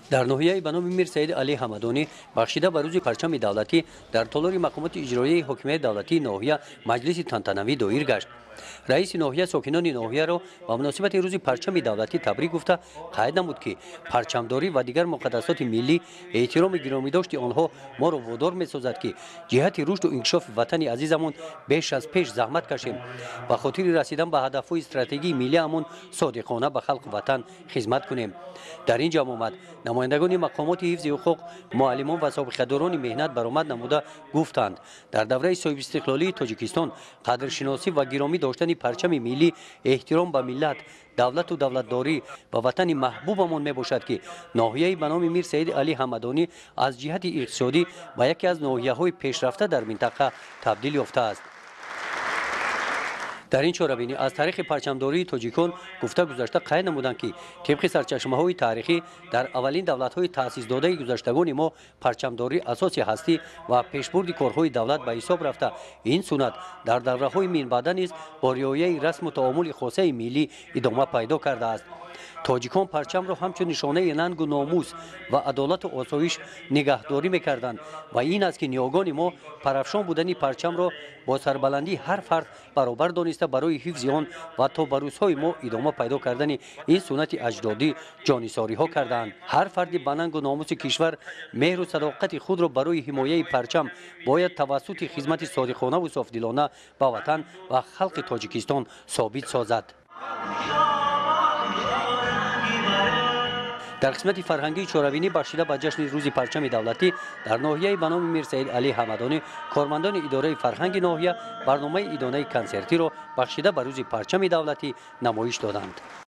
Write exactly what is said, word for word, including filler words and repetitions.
дар ноҳияи ба номи мир Саид Али Ҳамадонӣ бахшида ба рӯзи парчами давлатӣ дар толори мақомоти иҷроияи ҳокимияти давлатии ноҳия маҷлиси тантанавӣ доир гашт. раиси ноҳия сокинони ноҳияро ба муносибати рӯзи парчами давлатӣ табрик гуфта қайд намуд ки парчамдорӣ ва дигар муқаддасоти миллӣ эҳтироми гиромидошти онҳо моро водор месозад ки ҷиҳати рушду инкишофи ватани азизамон беш аз пеш заҳмат кашем, ба хотири расидан ба ҳадафҳои стратегии миллиамон содиқона ба халқи ватан хизмат кунем. дар ин ҷамъ омад намояндагони мақомоти ҳифзи ҳуқуқ, муаллимон ва собиқадорони меҳнат баромад намуда гуфтанд дар давраи соҳибистиқлолии Тоҷикистон қадршиносӣ ва гиромӣ доштани парчами миллӣ эҳтиром ба миллат, давлату давлатдорӣ ба ватани маҳбубамон мебошад ки ноҳияи ба номи мир Саид Али Ҳамадонӣ аз ҷиҳати иқтисодӣ ба яке аз ноҳияҳои пешрафта дар минтақа табдил ёфтааст. дар ин чорабинӣ аз тариқи парчамдории тоҷикон гуфта гузашта қайд намуданд ки тибқи сарчашмаҳои таърихӣ дар аввалин давлатҳои таъсисдодаи гузаштагони мо парчамдорӣ асоси ҳастӣ ва пешбурди корҳои давлат ба ҳисоб рафта, ин суннат дар давраҳои минбаъда низ бо риояи расму таомули хосаи миллӣ идома пайдо кардааст. тоҷикон парчамро ҳамчун нишонаи нангу номус ва адолату осоиш нигаҳдорӣ мекарданд ва ин аст ки ниёгони мо парафшон будани парчамро бо сарбаландии ҳар фард баробар дониста барои ҳифзи он ва то ба рӯзҳои мо идома пайдо кардани ин суннати аҷдодӣ ҷонисориҳо кардаанд. ҳар фарди ба нангу номуси кишвар меҳру садоқати худро барои ҳимояи парчам бояд тавассути хизмати содиқонаву софдилона ба ватан ва халқи Тоҷикистон собит созад. дар қисмати фарҳангии чорабинӣ бахшида ба ҷашни рӯзи парчами давлатӣ дар ноҳияи ба номи мир Саид Али Ҳамадонӣ кормандони идораи фарҳанги ноҳия барномаи идонаи консертиро бахшида ба рӯзи парчами давлатӣ намоиш доданд.